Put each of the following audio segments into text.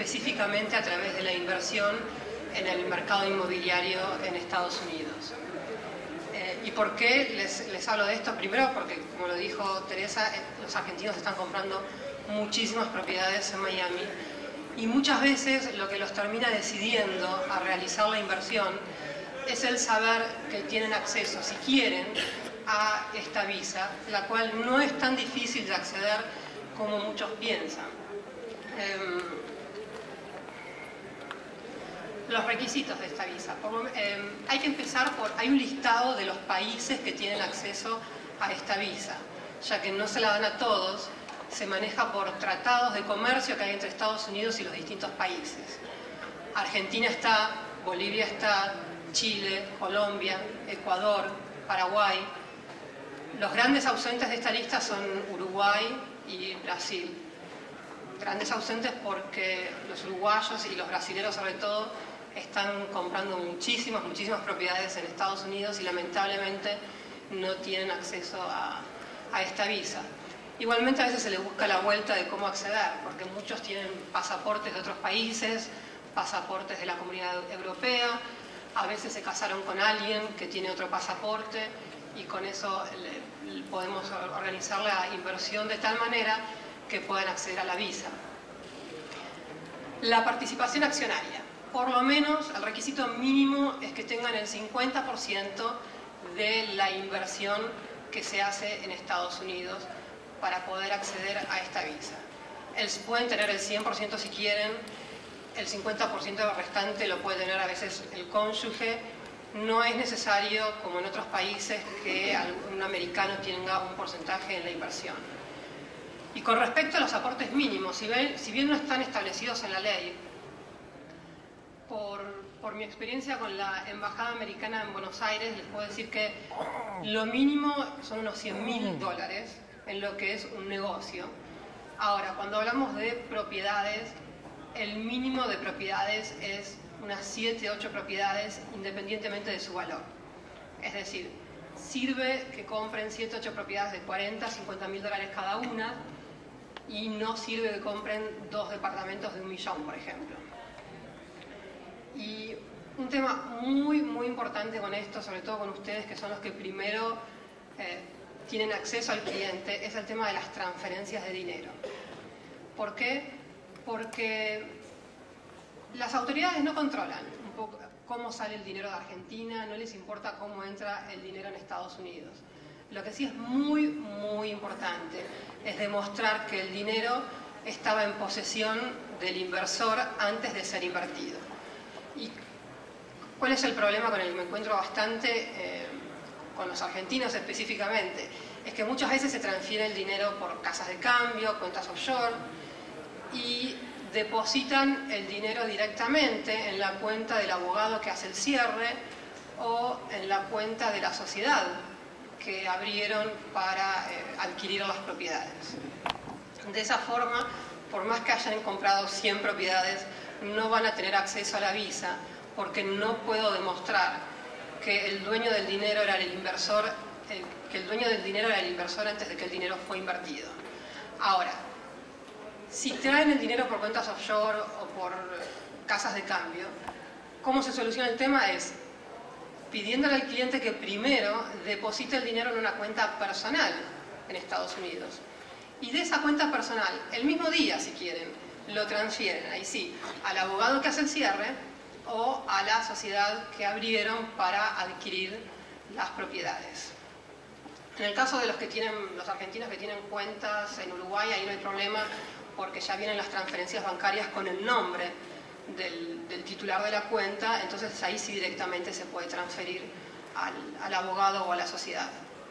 específicamente a través de la inversión en el mercado inmobiliario en Estados Unidos. ¿Y por qué les hablo de esto? Primero porque, como lo dijo Teresa, los argentinos están comprando muchísimas propiedades en Miami y muchas veces lo que los termina decidiendo a realizar la inversión es el saber que tienen acceso, si quieren, a esta visa, la cual no es tan difícil de acceder como muchos piensan. Los requisitos de esta visa. Hay que empezar por... Hay un listado de los países que tienen acceso a esta visa, ya que no se la dan a todos, se maneja por tratados de comercio que hay entre Estados Unidos y los distintos países. Argentina está, Bolivia está, Chile, Colombia, Ecuador, Paraguay. Los grandes ausentes de esta lista son Uruguay y Brasil. Grandes ausentes porque los uruguayos y los brasileños sobre todo están comprando muchísimas propiedades en Estados Unidos y lamentablemente no tienen acceso a esta visa. Igualmente a veces se les busca la vuelta de cómo acceder, porque muchos tienen pasaportes de otros países, pasaportes de la Comunidad Europea, a veces se casaron con alguien que tiene otro pasaporte y con eso podemos organizar la inversión de tal manera que puedan acceder a la visa. La participación accionaria. Por lo menos el requisito mínimo es que tengan el 50% de la inversión que se hace en Estados Unidos para poder acceder a esta visa. Pueden tener el 100% si quieren, el 50% restante lo puede tener a veces el cónyuge. No es necesario, como en otros países, que un americano tenga un porcentaje en la inversión. Y con respecto a los aportes mínimos, si bien no están establecidos en la ley, por mi experiencia con la Embajada Americana en Buenos Aires, les puedo decir que lo mínimo son unos $100.000 en lo que es un negocio. Ahora, cuando hablamos de propiedades, el mínimo de propiedades es unas 7, 8 propiedades independientemente de su valor. Es decir, sirve que compren 7, 8 propiedades de 40, $50.000 cada una y no sirve que compren 2 departamentos de $1 millón, por ejemplo. Y un tema muy importante con esto, sobre todo con ustedes que son los que primero tienen acceso al cliente, es el tema de las transferencias de dinero. ¿Por qué? Porque las autoridades no controlan un poco cómo sale el dinero de Argentina, no les importa cómo entra el dinero en Estados Unidos. Lo que sí es muy importante es demostrar que el dinero estaba en posesión del inversor antes de ser invertido. ¿Y cuál es el problema con el que me encuentro bastante con los argentinos específicamente? Es que muchas veces se transfiere el dinero por casas de cambio, cuentas offshore y depositan el dinero directamente en la cuenta del abogado que hace el cierre o en la cuenta de la sociedad que abrieron para adquirir las propiedades. De esa forma, por más que hayan comprado 100 propiedades, no van a tener acceso a la visa porque no puedo demostrar que el dueño del dinero era el inversor, antes de que el dinero fue invertido. Ahora, si traen el dinero por cuentas offshore o por casas de cambio, ¿cómo se soluciona el tema? Es pidiéndole al cliente que primero deposite el dinero en una cuenta personal en Estados Unidos. Y de esa cuenta personal, el mismo día, si quieren, lo transfieren, ahí sí, al abogado que hace el cierre o a la sociedad que abrieron para adquirir las propiedades. En el caso de los argentinos que tienen cuentas en Uruguay, ahí no hay problema porque ya vienen las transferencias bancarias con el nombre del titular de la cuenta, entonces ahí sí directamente se puede transferir al abogado o a la sociedad.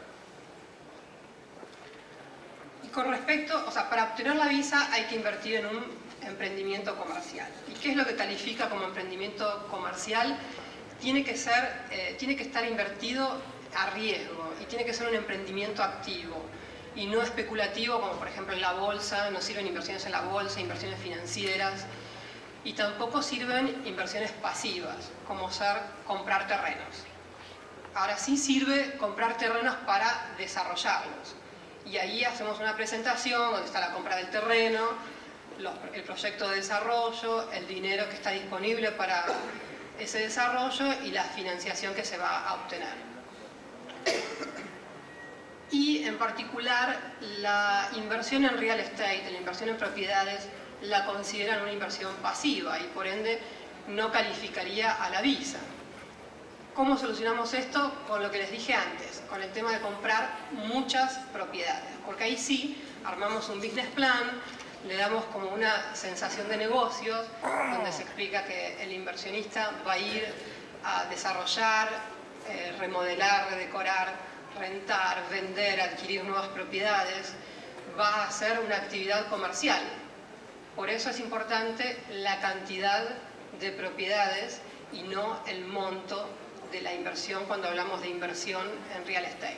Y con respecto, para obtener la visa hay que invertir en un emprendimiento comercial. ¿Y qué es lo que califica como emprendimiento comercial? Tiene que estar invertido a riesgo y tiene que ser un emprendimiento activo y no especulativo, como por ejemplo en la bolsa. No sirven inversiones en la bolsa, inversiones financieras, y tampoco sirven inversiones pasivas, como comprar terrenos. Ahora sí sirve comprar terrenos para desarrollarlos, y ahí hacemos una presentación donde está la compra del terreno, el proyecto de desarrollo, el dinero que está disponible para ese desarrollo y la financiación que se va a obtener. Y en particular la inversión en real estate, la inversión en propiedades, la consideran una inversión pasiva y por ende no calificaría a la visa. ¿Cómo solucionamos esto? Con lo que les dije antes, con el tema de comprar muchas propiedades, porque ahí sí armamos un business plan, le damos como una sensación de negocios, donde se explica que el inversionista va a ir a desarrollar, remodelar, redecorar, rentar, vender, adquirir nuevas propiedades, va a hacer una actividad comercial. Por eso es importante la cantidad de propiedades y no el monto de la inversión cuando hablamos de inversión en real estate.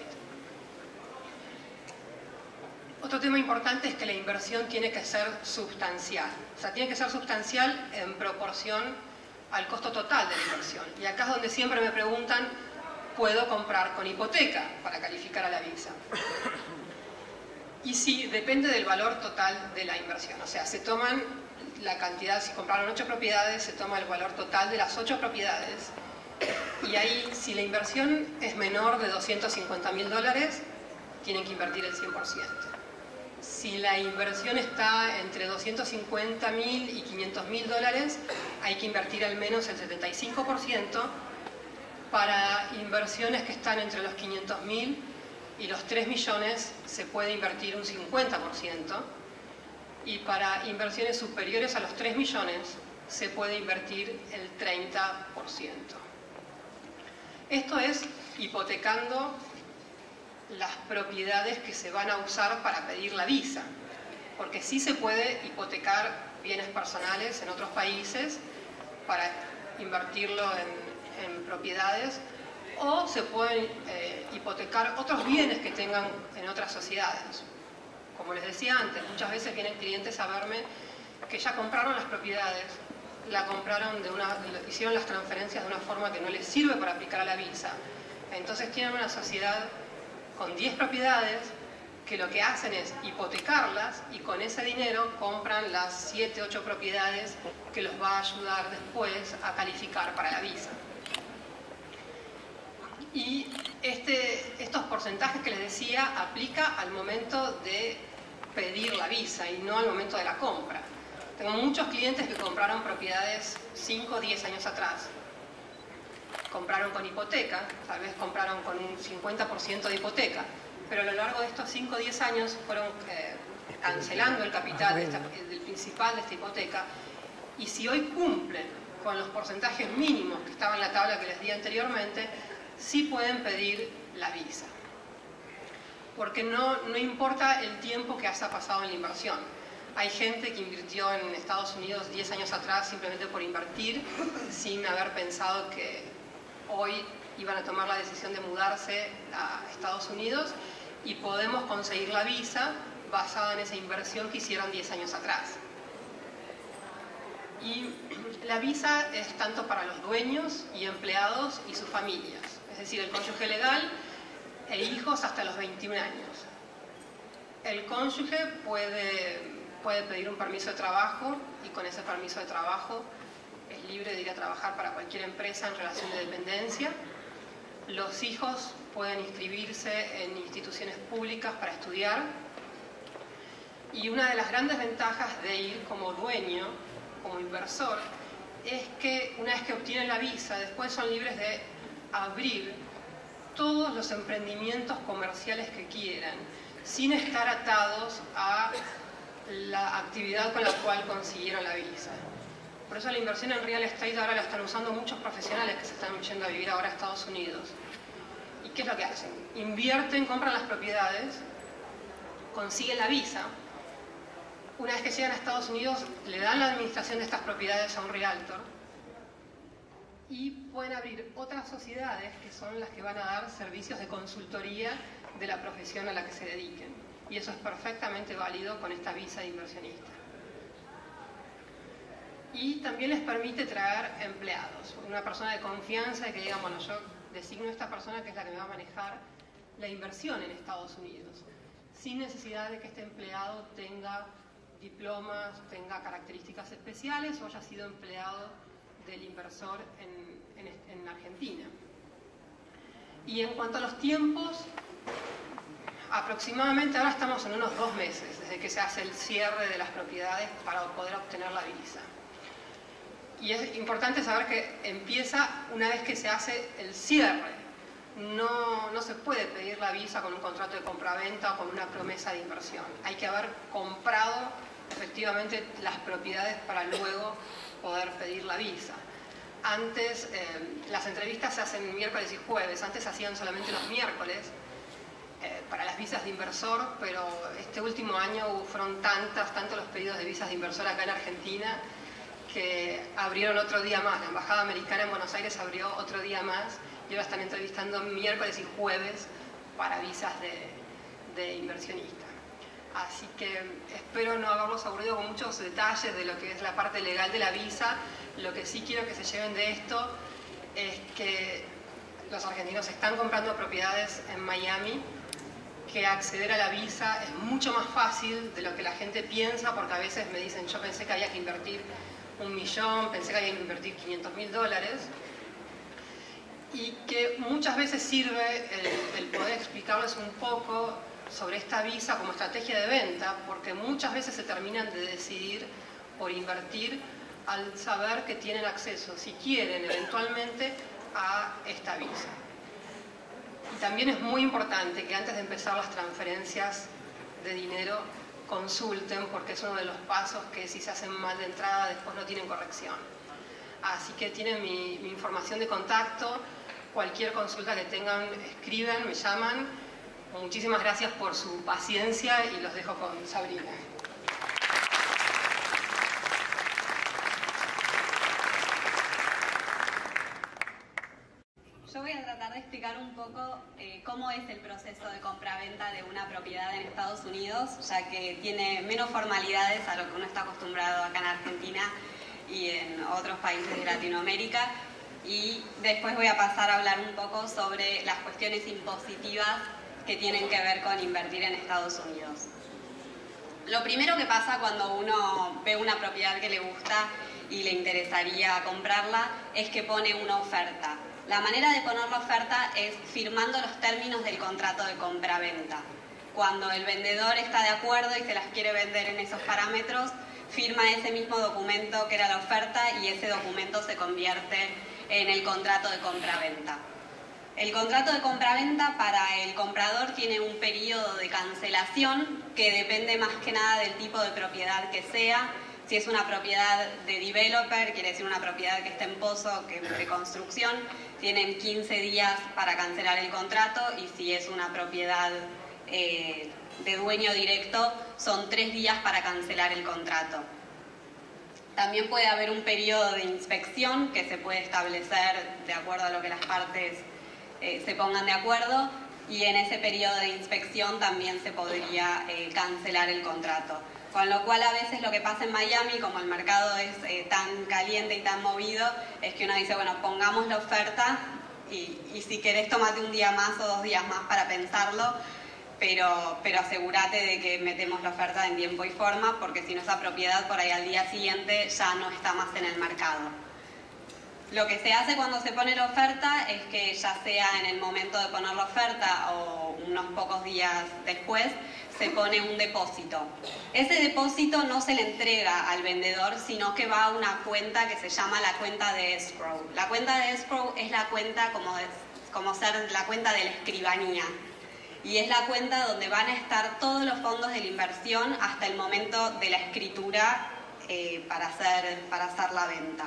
Otro tema importante es que la inversión tiene que ser sustancial. O sea, tiene que ser sustancial en proporción al costo total de la inversión. Y acá es donde siempre me preguntan, ¿puedo comprar con hipoteca para calificar a la visa? Y sí, depende del valor total de la inversión. O sea, se toman la cantidad, si compraron 8 propiedades, se toma el valor total de las 8 propiedades. Y ahí, si la inversión es menor de $250.000, tienen que invertir el 100%. Si la inversión está entre $250.000 y $500.000, hay que invertir al menos el 75%. Para inversiones que están entre los $500.000 y los 3 millones se puede invertir un 50%. Y para inversiones superiores a los 3 millones se puede invertir el 30%. Esto es hipotecando las propiedades que se van a usar para pedir la visa, porque sí se puede hipotecar bienes personales en otros países para invertirlo en propiedades, o se pueden hipotecar otros bienes que tengan en otras sociedades. Como les decía antes, muchas veces vienen clientes a verme que ya compraron las propiedades, la compraron hicieron las transferencias de una forma que no les sirve para aplicar a la visa. Entonces tienen una sociedad con 10 propiedades que lo que hacen es hipotecarlas y con ese dinero compran las 7, 8 propiedades que los va a ayudar después a calificar para la visa. Y estos porcentajes que les decía aplica al momento de pedir la visa y no al momento de la compra. Tengo muchos clientes que compraron propiedades 5 o 10 años atrás. Compraron con hipoteca, tal vez compraron con un 50% de hipoteca, pero a lo largo de estos 5 o 10 años fueron cancelando el capital del principal de esta hipoteca, y si hoy cumplen con los porcentajes mínimos que estaban en la tabla que les di anteriormente, sí pueden pedir la visa. Porque no importa el tiempo que haya pasado en la inversión. Hay gente que invirtió en Estados Unidos 10 años atrás simplemente por invertir, sin haber pensado que hoy iban a tomar la decisión de mudarse a Estados Unidos, y podemos conseguir la visa basada en esa inversión que hicieron 10 años atrás. Y la visa es tanto para los dueños y empleados y sus familias, es decir, el cónyuge legal e hijos hasta los 21 años. El cónyuge puede pedir un permiso de trabajo y con ese permiso de trabajo es libre de ir a trabajar para cualquier empresa en relación de dependencia. Los hijos pueden inscribirse en instituciones públicas para estudiar. Y una de las grandes ventajas de ir como dueño, como inversor, es que una vez que obtienen la visa, después son libres de abrir todos los emprendimientos comerciales que quieran, sin estar atados a la actividad con la cual consiguieron la visa. Por eso la inversión en real estate ahora la están usando muchos profesionales que se están yendo a vivir ahora a Estados Unidos. ¿Y qué es lo que hacen? Invierten, compran las propiedades, consiguen la visa. Una vez que llegan a Estados Unidos, le dan la administración de estas propiedades a un realtor y pueden abrir otras sociedades que son las que van a dar servicios de consultoría de la profesión a la que se dediquen. Y eso es perfectamente válido con esta visa de inversionista. Y también les permite traer empleados, una persona de confianza y que digan, bueno, yo designo a esta persona que es la que me va a manejar la inversión en Estados Unidos, sin necesidad de que este empleado tenga diplomas, tenga características especiales o haya sido empleado del inversor en Argentina. Y en cuanto a los tiempos, aproximadamente ahora estamos en unos 2 meses desde que se hace el cierre de las propiedades para poder obtener la visa. Y es importante saber que empieza una vez que se hace el cierre. No se puede pedir la visa con un contrato de compraventa o con una promesa de inversión. Hay que haber comprado efectivamente las propiedades para luego poder pedir la visa. Antes, las entrevistas se hacen miércoles y jueves, antes se hacían solamente los miércoles para las visas de inversor, pero este último año fueron tantos los pedidos de visas de inversor acá en Argentina que abrieron otro día más. La Embajada Americana en Buenos Aires abrió otro día más y ahora están entrevistando miércoles y jueves para visas de inversionista. Así que espero no haberlos aburrido con muchos detalles de lo que es la parte legal de la visa. Lo que sí quiero que se lleven de esto es que los argentinos están comprando propiedades en Miami, que acceder a la visa es mucho más fácil de lo que la gente piensa, porque a veces me dicen, yo pensé que había que invertir $1 millón, pensé que había que invertir $500.000, y que muchas veces sirve el poder explicarles un poco sobre esta visa como estrategia de venta, porque muchas veces se terminan de decidir por invertir al saber que tienen acceso, si quieren eventualmente, a esta visa. Y también es muy importante que antes de empezar las transferencias de dinero consulten, porque es uno de los pasos que si se hacen mal de entrada después no tienen corrección. Así que tienen mi información de contacto, cualquier consulta que tengan, escriben, me llaman. Muchísimas gracias por su paciencia y los dejo con Sabrina. Yo voy a tratar de explicar un poco cómo es el proceso de compra-venta de una propiedad en Estados Unidos, ya que tiene menos formalidades a lo que uno está acostumbrado acá en Argentina y en otros países de Latinoamérica. Y después voy a pasar a hablar un poco sobre las cuestiones impositivas que tienen que ver con invertir en Estados Unidos. Lo primero que pasa cuando uno ve una propiedad que le gusta y le interesaría comprarla es que pone una oferta. La manera de poner la oferta es firmando los términos del contrato de compra-venta. Cuando el vendedor está de acuerdo y se las quiere vender en esos parámetros, firma ese mismo documento que era la oferta y ese documento se convierte en el contrato de compra-venta. El contrato de compra-venta para el comprador tiene un periodo de cancelación que depende más que nada del tipo de propiedad que sea. Si es una propiedad de developer, quiere decir una propiedad que está en pozo, que es de construcción, tienen 15 días para cancelar el contrato, y si es una propiedad de dueño directo, son 3 días para cancelar el contrato. También puede haber un periodo de inspección que se puede establecer de acuerdo a lo que las partes se pongan de acuerdo, y en ese periodo de inspección también se podría cancelar el contrato. Con lo cual a veces lo que pasa en Miami, como el mercado es tan caliente y tan movido, es que uno dice, bueno, pongamos la oferta y si querés tomate un día más o 2 días más para pensarlo, pero asegúrate de que metemos la oferta en tiempo y forma, porque si no, esa propiedad por ahí al día siguiente ya no está más en el mercado. Lo que se hace cuando se pone la oferta es que, ya sea en el momento de poner la oferta o unos pocos días después, se pone un depósito. Ese depósito no se le entrega al vendedor, sino que va a una cuenta que se llama la cuenta de escrow. La cuenta de escrow es la cuenta como ser la cuenta de la escribanía. Y es la cuenta donde van a estar todos los fondos de la inversión hasta el momento de la escritura para hacer la venta.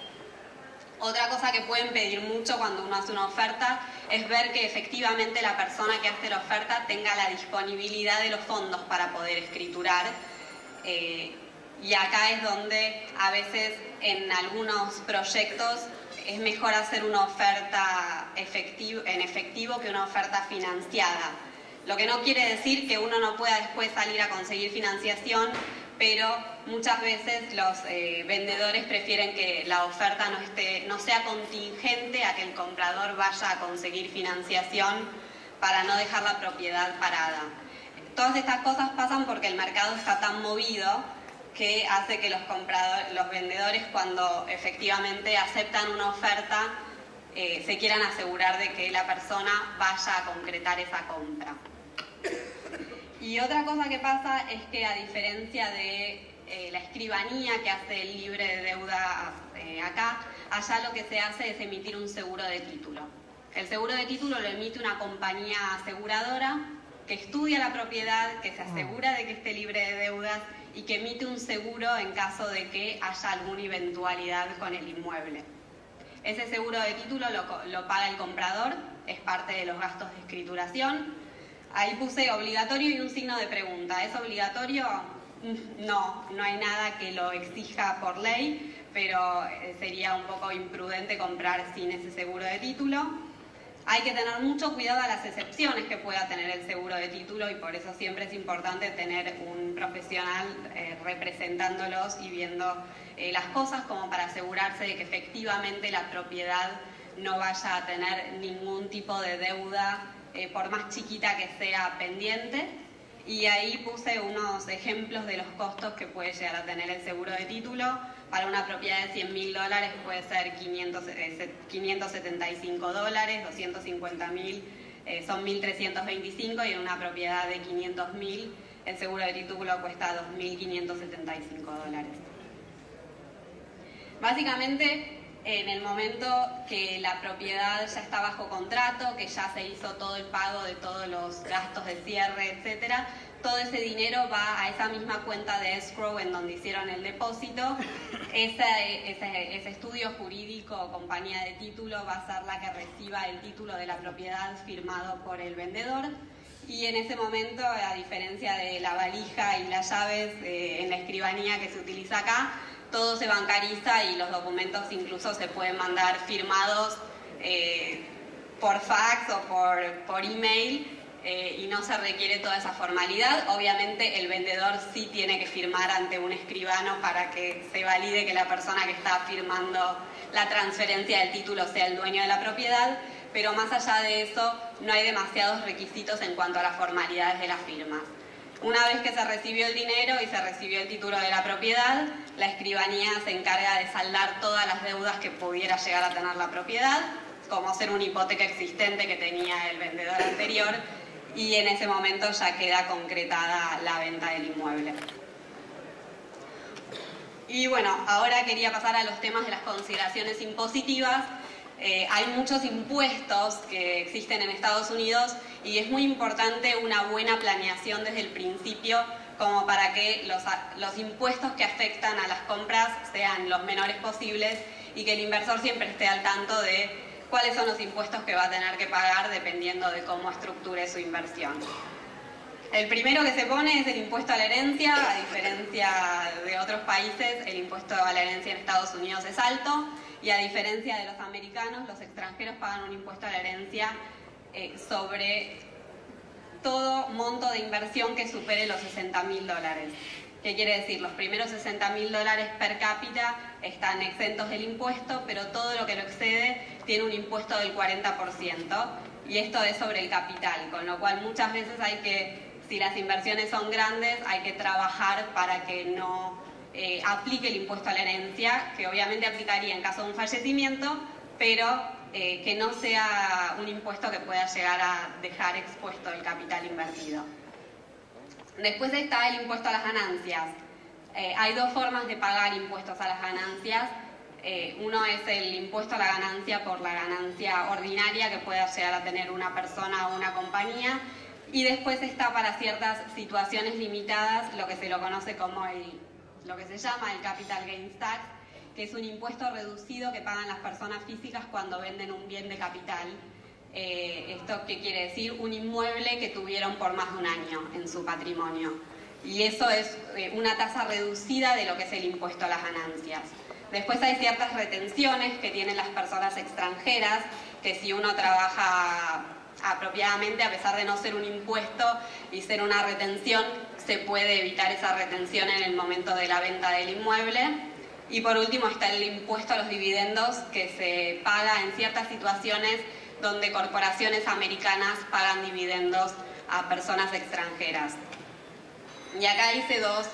Otra cosa que pueden pedir mucho cuando uno hace una oferta es ver que efectivamente la persona que hace la oferta tenga la disponibilidad de los fondos para poder escriturar. Y acá es donde a veces en algunos proyectos es mejor hacer una oferta en efectivo que una oferta financiada. Lo que no quiere decir que uno no pueda después salir a conseguir financiación, pero muchas veces los vendedores prefieren que la oferta no sea contingente a que el comprador vaya a conseguir financiación para no dejar la propiedad parada. Todas estas cosas pasan porque el mercado está tan movido que hace que los vendedores, cuando efectivamente aceptan una oferta, se quieran asegurar de que la persona vaya a concretar esa compra. Y otra cosa que pasa es que, a diferencia de la escribanía que hace el libre de deuda acá, allá lo que se hace es emitir un seguro de título. El seguro de título lo emite una compañía aseguradora que estudia la propiedad, que se asegura de que esté libre de deudas y que emite un seguro en caso de que haya alguna eventualidad con el inmueble. Ese seguro de título lo paga el comprador, es parte de los gastos de escrituración. Ahí puse obligatorio y un signo de pregunta. ¿Es obligatorio? No hay nada que lo exija por ley, pero sería un poco imprudente comprar sin ese seguro de título. Hay que tener mucho cuidado a las excepciones que pueda tener el seguro de título, y por eso siempre es importante tener un profesional representándolos y viendo las cosas, como para asegurarse de que efectivamente la propiedad no vaya a tener ningún tipo de deuda, por más chiquita que sea, pendiente. Y ahí puse unos ejemplos de los costos que puede llegar a tener el seguro de título. Para una propiedad de $100.000 puede ser $575, $250.000 son 1.325, y en una propiedad de 500.000 el seguro de título cuesta $2.575. Básicamente, en el momento que la propiedad ya está bajo contrato, que ya se hizo todo el pago de todos los gastos de cierre, etcétera, todo ese dinero va a esa misma cuenta de escrow en donde hicieron el depósito. Ese estudio jurídico o compañía de título va a ser la que reciba el título de la propiedad firmado por el vendedor, y en ese momento, a diferencia de la valija y las llaves en la escribanía que se utiliza acá, todo se bancariza y los documentos incluso se pueden mandar firmados por fax o por email, y no se requiere toda esa formalidad. Obviamente el vendedor sí tiene que firmar ante un escribano para que se valide que la persona que está firmando la transferencia del título sea el dueño de la propiedad, pero más allá de eso no hay demasiados requisitos en cuanto a las formalidades de las firmas. Una vez que se recibió el dinero y se recibió el título de la propiedad, la escribanía se encarga de saldar todas las deudas que pudiera llegar a tener la propiedad, como ser una hipoteca existente que tenía el vendedor anterior, y en ese momento ya queda concretada la venta del inmueble. Y bueno, ahora quería pasar a los temas de las consideraciones impositivas. Hay muchos impuestos que existen en Estados Unidos y es muy importante una buena planeación desde el principio, como para que los impuestos que afectan a las compras sean los menores posibles y que el inversor siempre esté al tanto de cuáles son los impuestos que va a tener que pagar dependiendo de cómo estructure su inversión. El primero que se pone es el impuesto a la herencia. A diferencia de otros países, el impuesto a la herencia en Estados Unidos es alto, y a diferencia de los americanos, los extranjeros pagan un impuesto a la herencia sobre todo monto de inversión que supere los $60.000. ¿Qué quiere decir? Los primeros $60.000 per cápita están exentos del impuesto, pero todo lo que lo excede tiene un impuesto del 40%, y esto es sobre el capital, con lo cual muchas veces si las inversiones son grandes, hay que trabajar para que no aplique el impuesto a la herencia, que obviamente aplicaría en caso de un fallecimiento, pero que no sea un impuesto que pueda llegar a dejar expuesto el capital invertido. Después está el impuesto a las ganancias. Hay dos formas de pagar impuestos a las ganancias. Uno es el impuesto a la ganancia por la ganancia ordinaria que pueda llegar a tener una persona o una compañía, y después está, para ciertas situaciones limitadas, lo que se lo conoce como lo que se llama el Capital Gains Tax, que es un impuesto reducido que pagan las personas físicas cuando venden un bien de capital. ¿Esto qué quiere decir? Un inmueble que tuvieron por más de un año en su patrimonio. Y eso es una tasa reducida de lo que es el impuesto a las ganancias. Después hay ciertas retenciones que tienen las personas extranjeras, que si uno trabaja apropiadamente, a pesar de no ser un impuesto y ser una retención, se puede evitar esa retención en el momento de la venta del inmueble. Y por último está el impuesto a los dividendos, que se paga en ciertas situaciones donde corporaciones americanas pagan dividendos a personas extranjeras. Y acá hice dos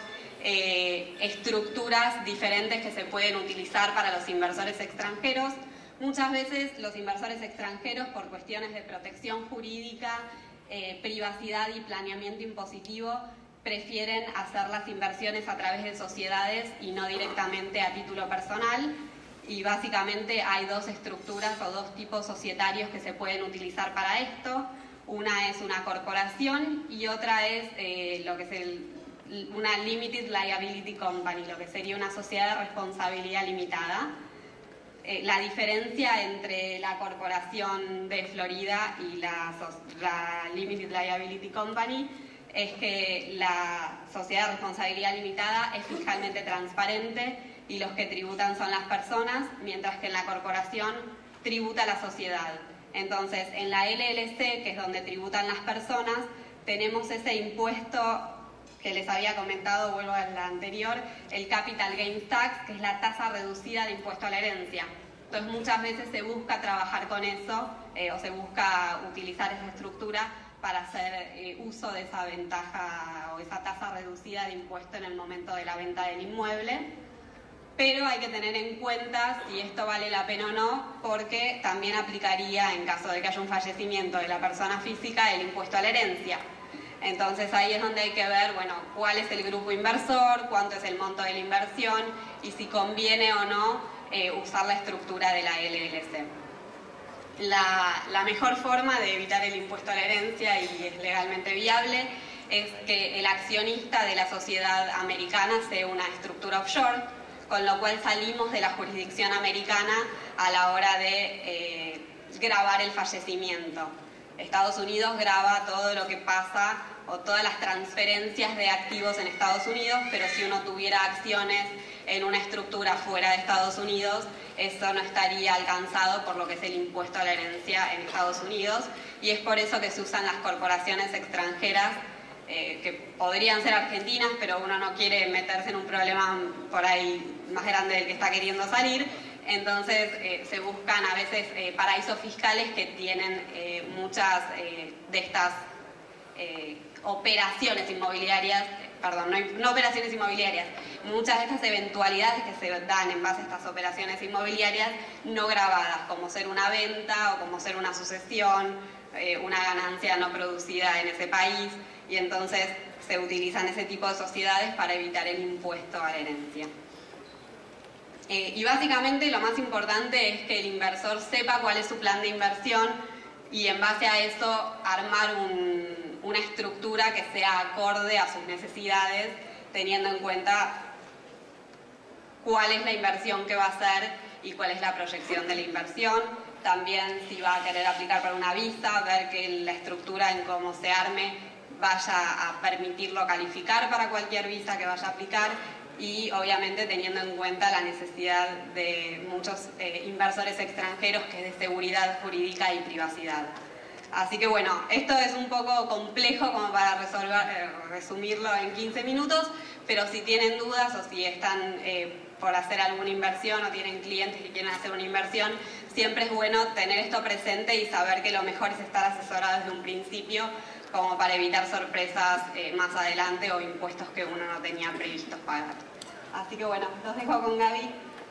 estructuras diferentes que se pueden utilizar para los inversores extranjeros. Muchas veces los inversores extranjeros, por cuestiones de protección jurídica, privacidad y planeamiento impositivo, prefieren hacer las inversiones a través de sociedades y no directamente a título personal. Y básicamente hay dos estructuras o dos tipos societarios que se pueden utilizar para esto. Una es una corporación y otra es lo que es una Limited Liability Company, lo que sería una sociedad de responsabilidad limitada. La diferencia entre la corporación de Florida y la Limited Liability Company es que la sociedad de responsabilidad limitada es fiscalmente transparente y los que tributan son las personas, mientras que en la corporación tributa la sociedad. Entonces, en la LLC, que es donde tributan las personas, tenemos ese impuesto que les había comentado, vuelvo a la anterior, el Capital Gains Tax, que es la tasa reducida de impuesto a la herencia. Entonces, muchas veces se busca trabajar con eso, o se busca utilizar esa estructura para hacer uso de esa ventaja o esa tasa reducida de impuesto en el momento de la venta del inmueble. Pero hay que tener en cuenta si esto vale la pena o no, porque también aplicaría, en caso de que haya un fallecimiento de la persona física, el impuesto a la herencia. Entonces ahí es donde hay que ver, bueno, cuál es el grupo inversor, cuánto es el monto de la inversión y si conviene o no usar la estructura de la LLC. La mejor forma de evitar el impuesto a la herencia, y es legalmente viable, es que el accionista de la sociedad americana sea una estructura offshore, con lo cual salimos de la jurisdicción americana a la hora de gravar el fallecimiento. Estados Unidos grava todo lo que pasa o todas las transferencias de activos en Estados Unidos, pero si uno tuviera acciones en una estructura fuera de Estados Unidos, eso no estaría alcanzado por lo que es el impuesto a la herencia en Estados Unidos, y es por eso que se usan las corporaciones extranjeras que podrían ser argentinas, pero uno no quiere meterse en un problema por ahí más grande del que está queriendo salir. Entonces se buscan a veces paraísos fiscales que tienen muchas de estas operaciones inmobiliarias, perdón, no operaciones inmobiliarias, muchas de estas eventualidades que se dan en base a estas operaciones inmobiliarias no gravadas, como ser una venta o como ser una sucesión, una ganancia no producida en ese país, y entonces se utilizan ese tipo de sociedades para evitar el impuesto a la herencia. Y básicamente lo más importante es que el inversor sepa cuál es su plan de inversión y en base a eso armar una estructura que sea acorde a sus necesidades, teniendo en cuenta cuál es la inversión que va a hacer y cuál es la proyección de la inversión. También si va a querer aplicar para una visa, ver que la estructura en cómo se arme vaya a permitirlo calificar para cualquier visa que vaya a aplicar, y obviamente teniendo en cuenta la necesidad de muchos inversores extranjeros, que es de seguridad jurídica y privacidad. Así que bueno, esto es un poco complejo como para resumirlo en 15 minutos, pero si tienen dudas o si están por hacer alguna inversión o tienen clientes que quieren hacer una inversión, siempre es bueno tener esto presente y saber que lo mejor es estar asesorado desde un principio, como para evitar sorpresas más adelante o impuestos que uno no tenía previstos pagar. Así que bueno, los dejo con Gaby.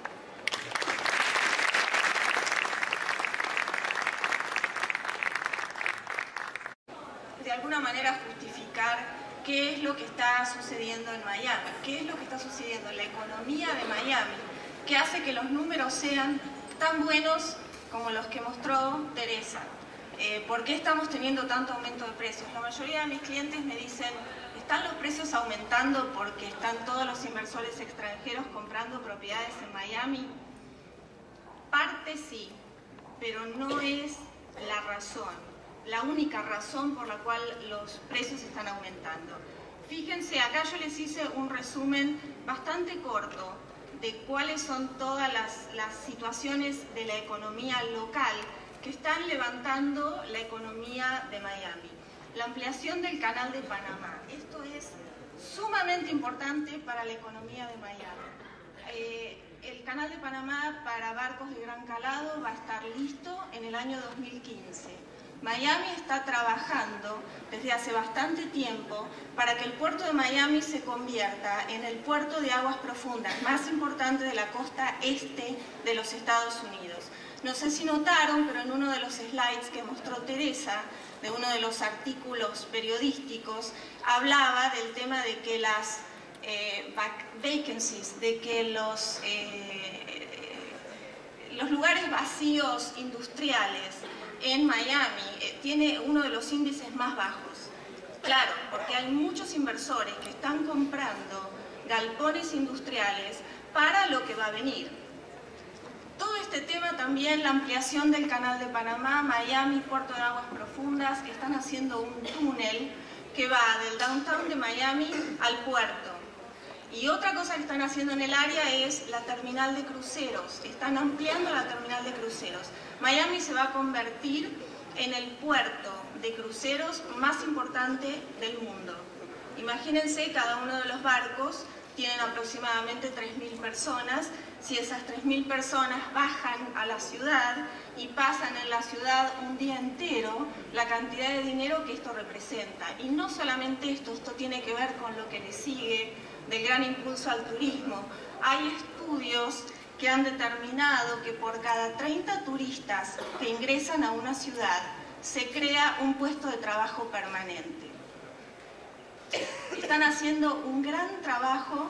De alguna manera justificar qué es lo que está sucediendo en Miami, qué es lo que está sucediendo en la economía de Miami, que hace que los números sean tan buenos como los que mostró Teresa. ¿Por qué estamos teniendo tanto aumento de precios? La mayoría de mis clientes me dicen, ¿están los precios aumentando porque están todos los inversores extranjeros comprando propiedades en Miami? Parte sí, pero no es la razón, la única razón por la cual los precios están aumentando. Fíjense, acá yo les hice un resumen bastante corto de cuáles son todas las situaciones de la economía local que están levantando la economía de Miami. La ampliación del Canal de Panamá. Esto es sumamente importante para la economía de Miami. El Canal de Panamá para barcos de gran calado va a estar listo en el año 2015. Miami está trabajando desde hace bastante tiempo para que el puerto de Miami se convierta en el puerto de aguas profundas más importante de la costa este de los Estados Unidos. No sé si notaron, pero en uno de los slides que mostró Teresa, de uno de los artículos periodísticos, hablaba del tema de que las vacancies, de que los lugares vacíos industriales en Miami tiene uno de los índices más bajos. Claro, porque hay muchos inversores que están comprando galpones industriales para lo que va a venir. Todo este tema también, la ampliación del Canal de Panamá, Miami, Puerto de Aguas Profundas, están haciendo un túnel que va del downtown de Miami al puerto. Y otra cosa que están haciendo en el área es la terminal de cruceros. Están ampliando la terminal de cruceros. Miami se va a convertir en el puerto de cruceros más importante del mundo. Imagínense, cada uno de los barcos tienen aproximadamente 3.000 personas. Si esas 3.000 personas bajan a la ciudad y pasan en la ciudad un día entero, la cantidad de dinero que esto representa. Y no solamente esto tiene que ver con lo que le sigue del gran impulso al turismo. Hay estudios que han determinado que por cada 30 turistas que ingresan a una ciudad se crea un puesto de trabajo permanente. Están haciendo un gran trabajo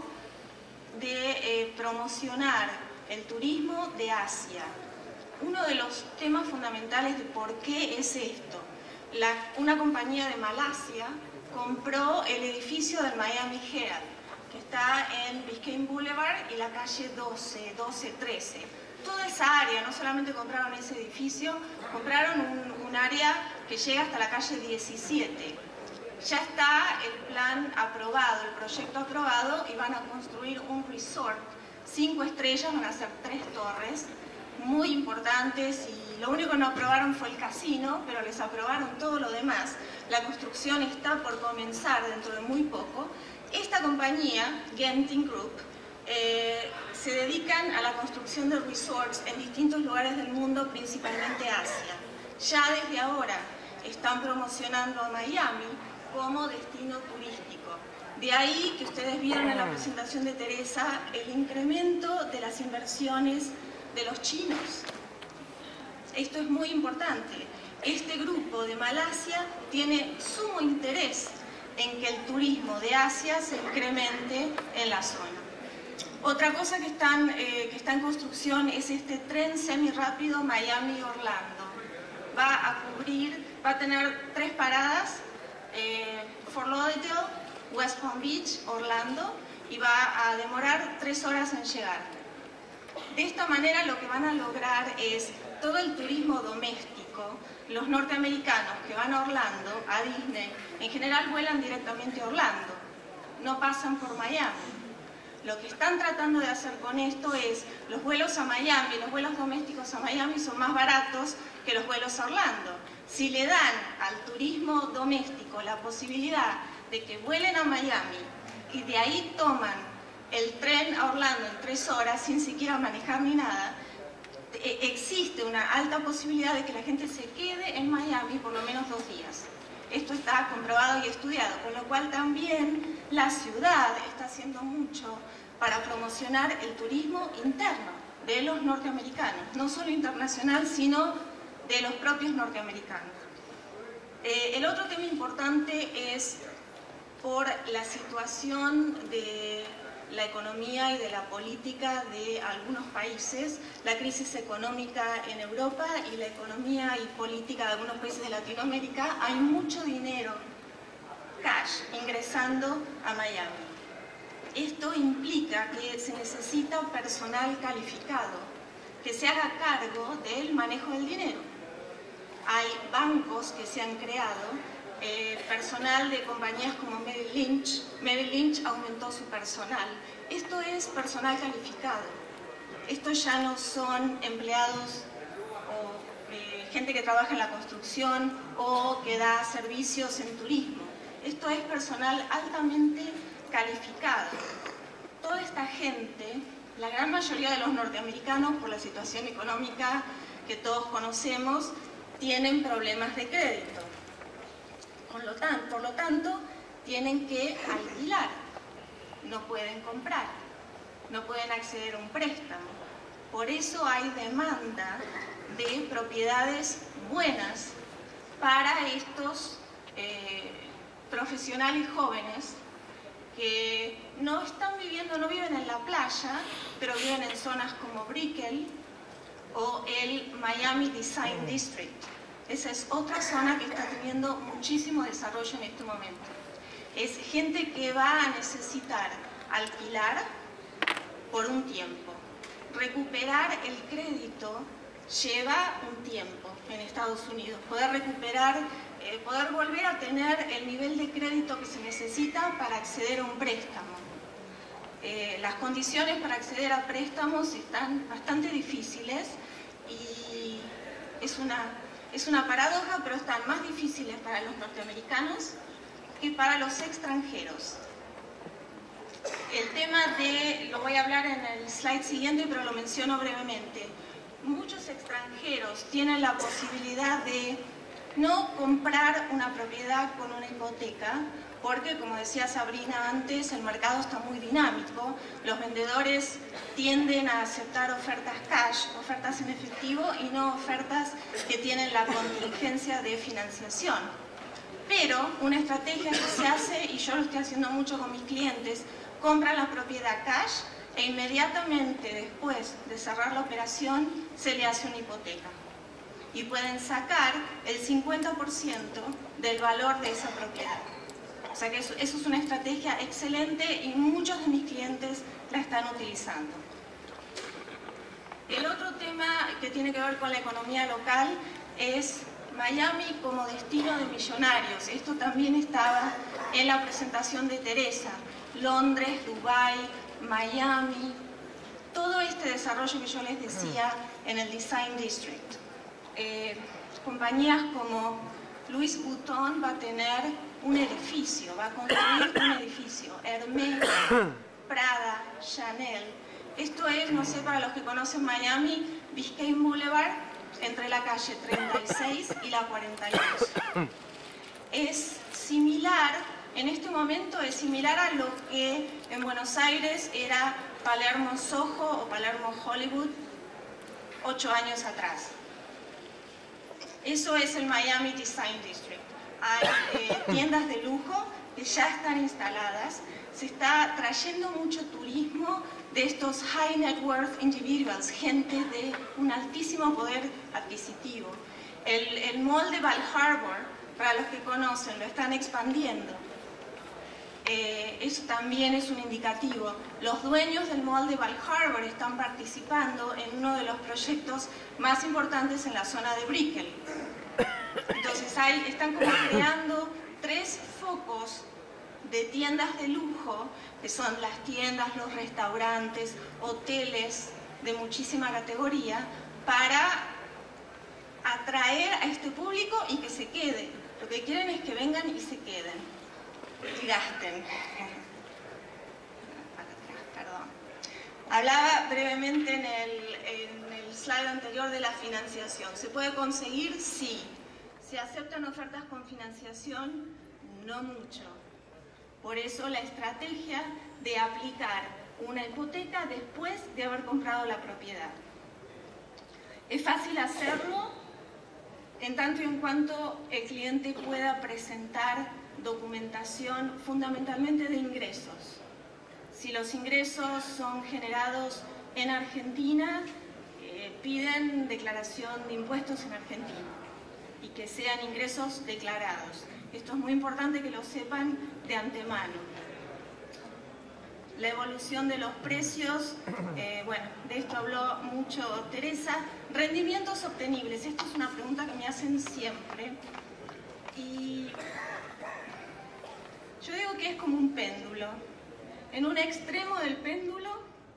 de promocionar el turismo de Asia. Uno de los temas fundamentales de por qué es esto. Una compañía de Malasia compró el edificio del Miami Herald, que está en Biscayne Boulevard y la calle 13. Toda esa área, no solamente compraron ese edificio, compraron un área que llega hasta la calle 17. Ya está el plan aprobado, el proyecto aprobado, y van a construir un resort 5 estrellas, van a ser 3 torres muy importantes, y lo único que no aprobaron fue el casino, pero les aprobaron todo lo demás. La construcción está por comenzar dentro de muy poco. Esta compañía, Genting Group, se dedican a la construcción de resorts en distintos lugares del mundo, principalmente Asia. Ya desde ahora están promocionando a Miami como destino turístico. De ahí que ustedes vieron en la presentación de Teresa el incremento de las inversiones de los chinos. Esto es muy importante. Este grupo de Malasia tiene sumo interés en que el turismo de Asia se incremente en la zona. Otra cosa que está en construcción es este tren semirápido Miami-Orlando. Va a tener 3 paradas, Fort Lauderdale, West Palm Beach, Orlando, y va a demorar 3 horas en llegar. De esta manera lo que van a lograr es todo el turismo doméstico. Los norteamericanos que van a Orlando, a Disney, en general vuelan directamente a Orlando, no pasan por Miami. Lo que están tratando de hacer con esto es, los vuelos a Miami, los vuelos domésticos a Miami son más baratos que los vuelos a Orlando. Si le dan al turismo doméstico la posibilidad de que vuelen a Miami y de ahí toman el tren a Orlando en 3 horas sin siquiera manejar ni nada, existe una alta posibilidad de que la gente se quede en Miami por lo menos 2 días. Esto está comprobado y estudiado, con lo cual también la ciudad está haciendo mucho para promocionar el turismo interno de los norteamericanos, no solo internacional, sino de los propios norteamericanos. El otro tema importante es por la situación de la economía y de la política de algunos países, la crisis económica en Europa y la economía y política de algunos países de Latinoamérica. Hay mucho dinero, cash, ingresando a Miami. Esto implica que se necesita personal calificado que se haga cargo del manejo del dinero. Hay bancos que se han creado, personal de compañías como Merrill Lynch. Merrill Lynch aumentó su personal. Esto es personal calificado. Estos ya no son empleados o gente que trabaja en la construcción o que da servicios en turismo. Esto es personal altamente calificado. Toda esta gente, la gran mayoría de los norteamericanos, por la situación económica que todos conocemos, tienen problemas de crédito. Por lo tanto, tienen que alquilar, no pueden comprar, no pueden acceder a un préstamo. Por eso hay demanda de propiedades buenas para estos profesionales jóvenes que no viven en la playa, pero viven en zonas como Brickell o el Miami Design District. Esa es otra zona que está teniendo muchísimo desarrollo en este momento. Es gente que va a necesitar alquilar por un tiempo. Recuperar el crédito lleva un tiempo en Estados Unidos. Poder recuperar, poder volver a tener el nivel de crédito que se necesita para acceder a un préstamo. Las condiciones para acceder a préstamos están bastante difíciles y es una paradoja, pero están más difíciles para los norteamericanos que para los extranjeros. El tema lo voy a hablar en el slide siguiente, pero lo menciono brevemente. Muchos extranjeros tienen la posibilidad de no comprar una propiedad con una hipoteca, porque, como decía Sabrina antes, el mercado está muy dinámico. Los vendedores tienden a aceptar ofertas cash, ofertas en efectivo, y no ofertas que tienen la contingencia de financiación. Pero una estrategia que se hace, y yo lo estoy haciendo mucho con mis clientes, compran la propiedad cash e inmediatamente después de cerrar la operación se le hace una hipoteca. Y pueden sacar el 50% del valor de esa propiedad. O sea que eso es una estrategia excelente y muchos de mis clientes la están utilizando. El otro tema que tiene que ver con la economía local es Miami como destino de millonarios. Esto también estaba en la presentación de Teresa. Londres, Dubái, Miami, todo este desarrollo que yo les decía en el Design District. Compañías como Louis Vuitton va a tener un edificio, va a construir un edificio. Hermès, Prada, Chanel. Esto es, no sé, para los que conocen Miami, Biscayne Boulevard, entre la calle 36 y la 42. Es similar, en este momento es similar a lo que en Buenos Aires era Palermo Soho o Palermo Hollywood 8 años atrás. Eso es el Miami Design District. Hay tiendas de lujo que ya están instaladas. Se está trayendo mucho turismo de estos high net worth individuals, gente de un altísimo poder adquisitivo. El mall de Bal Harbour, para los que conocen, lo están expandiendo. Eso también es un indicativo. Los dueños del mall de Bal Harbour están participando en uno de los proyectos más importantes en la zona de Brickell. Entonces están como creando 3 focos de tiendas de lujo, que son las tiendas, los restaurantes, hoteles de muchísima categoría, para atraer a este público y que se quede. Lo que quieren es que vengan y se queden y gasten. Perdón. Hablaba brevemente en el slide anterior de la financiación. ¿Se puede conseguir? Sí. ¿Se aceptan ofertas con financiación? No mucho. Por eso la estrategia de aplicar una hipoteca después de haber comprado la propiedad. Es fácil hacerlo en tanto y en cuanto el cliente pueda presentar documentación fundamentalmente de ingresos. Si los ingresos son generados en Argentina, piden declaración de impuestos en Argentina y que sean ingresos declarados. Esto es muy importante que lo sepan de antemano. La evolución de los precios, bueno, de esto habló mucho Teresa. Rendimientos obtenibles, esto es una pregunta que me hacen siempre. Y yo digo que es como un péndulo. En un extremo del péndulo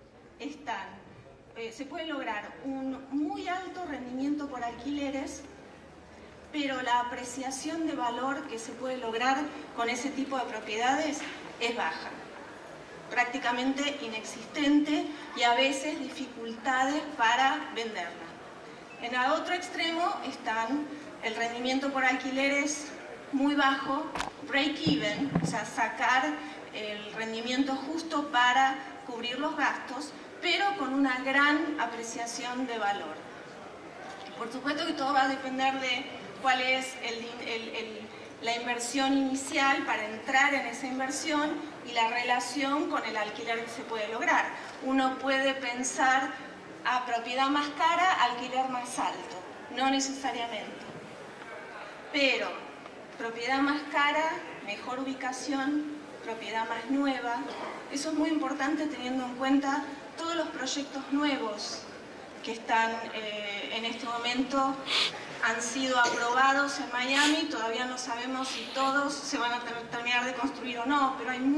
se puede lograr un muy alto rendimiento por alquileres, pero la apreciación de valor que se puede lograr con ese tipo de propiedades es baja, prácticamente inexistente, y a veces dificultades para venderla. En el otro extremo están el rendimiento por alquiler es muy bajo, break-even, o sea, sacar el rendimiento justo para cubrir los gastos, pero con una gran apreciación de valor. Por supuesto que todo va a depender de cuál es la inversión inicial para entrar en esa inversión y la relación con el alquiler que se puede lograr. Uno puede pensar a propiedad más cara, alquiler más alto, no necesariamente. Pero propiedad más cara, mejor ubicación, propiedad más nueva, eso es muy importante teniendo en cuenta todos los proyectos nuevos que están en este momento, han sido aprobados en Miami. Todavía no sabemos si todos se van a terminar de construir o no, pero hay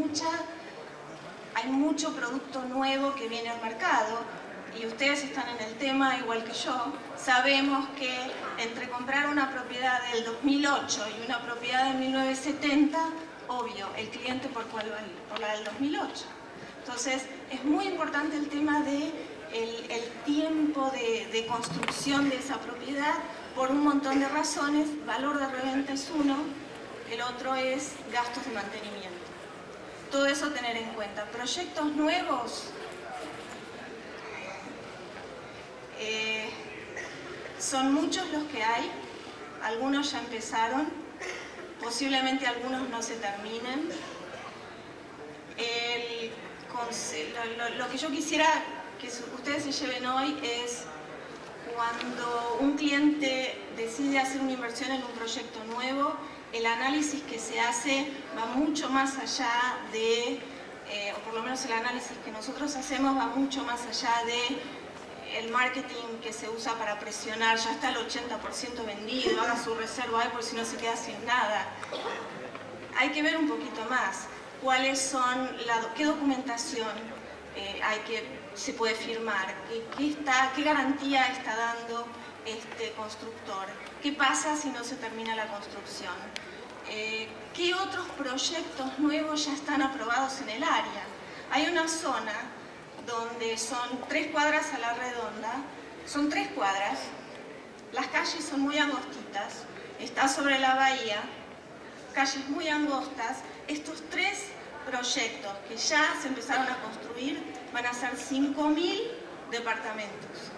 mucho producto nuevo que viene al mercado, y ustedes están en el tema igual que yo. Sabemos que entre comprar una propiedad del 2008 y una propiedad de 1970, obvio, el cliente por cuál va a ir, por la del 2008. Entonces es muy importante el tema de el tiempo de construcción de esa propiedad, por un montón de razones. Valor de reventa es uno, el otro es gastos de mantenimiento. Todo eso tener en cuenta. Proyectos nuevos, son muchos los que hay, algunos ya empezaron, posiblemente algunos no se terminen. Lo que yo quisiera que ustedes se lleven hoy es, cuando un cliente decide hacer una inversión en un proyecto nuevo, el análisis que se hace va mucho más allá de, o por lo menos el análisis que nosotros hacemos va mucho más allá de el marketing que se usa para presionar. Ya está el 80% vendido, haga su reserva ahí por si no se queda sin nada. Hay que ver un poquito más cuáles son, qué documentación se puede firmar, qué garantía está dando este constructor, qué pasa si no se termina la construcción, qué otros proyectos nuevos ya están aprobados en el área. Hay una zona donde son 3 cuadras a la redonda, son 3 cuadras, las calles son muy angostitas, está sobre la bahía, calles muy angostas. Estos 3 proyectos que ya se empezaron a construir van a ser 5.000 departamentos.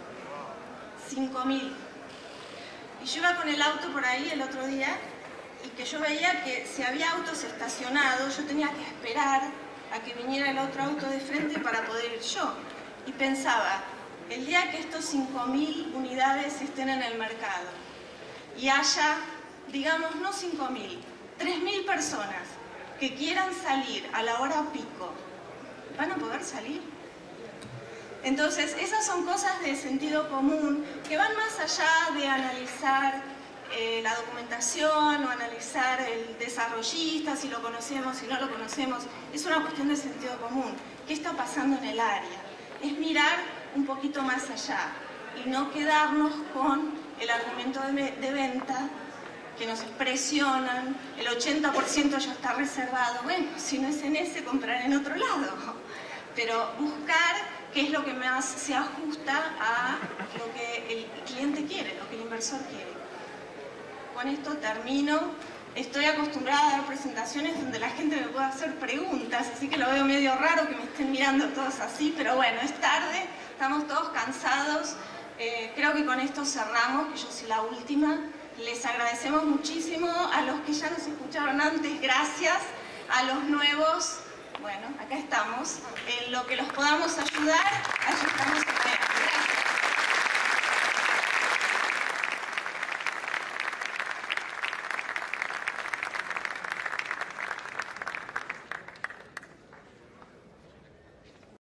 5.000. Y yo iba con el auto por ahí el otro día y que yo veía que si había autos estacionados, yo tenía que esperar a que viniera el otro auto de frente para poder ir yo. Y pensaba, el día que estos 5.000 unidades estén en el mercado y haya, digamos, no 5.000, 3.000 personas que quieran salir a la hora pico, ¿van a poder salir? Entonces, esas son cosas de sentido común que van más allá de analizar la documentación o analizar el desarrollista, si lo conocemos, si no lo conocemos. Es una cuestión de sentido común. ¿Qué está pasando en el área? Es mirar un poquito más allá y no quedarnos con el argumento de venta que nos presionan, el 80% ya está reservado. Bueno, si no es en ese, comprar en otro lado. Pero buscar qué es lo que más se ajusta a lo que el cliente quiere, lo que el inversor quiere. Con esto termino. Estoy acostumbrada a dar presentaciones donde la gente me puede hacer preguntas, así que lo veo medio raro que me estén mirando todos así, pero bueno, es tarde, estamos todos cansados. Creo que con esto cerramos, que yo soy la última. Les agradecemos muchísimo a los que ya nos escucharon antes, gracias. A los nuevos, bueno, acá estamos. En lo que los podamos ayudar, allí estamos.